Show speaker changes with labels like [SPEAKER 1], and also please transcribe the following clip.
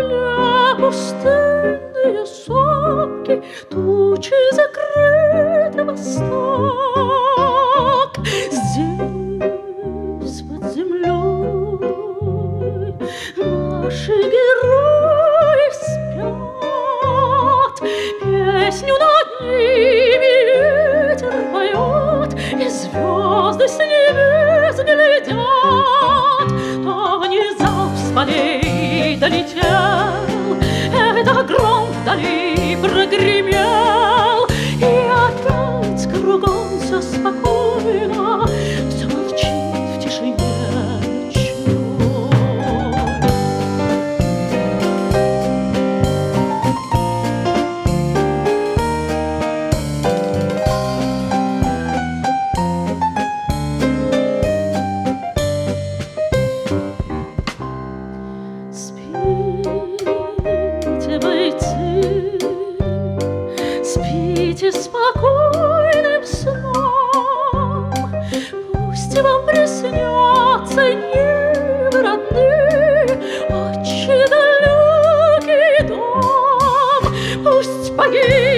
[SPEAKER 1] земля, пустынные сопки, тучи закрыты восток. Здесь, под землей, наши герои спят, песню над ними ветер поет, и звезды с небес глядят. То внезапно с полей долетел, это гром вдали прогремел, и опять кругом все спокойно, все молчит в тишине ночной. Спите, бойцы, спите спокойным сном, пусть вам приснятся небо родные, отче далекий дом, пусть погиб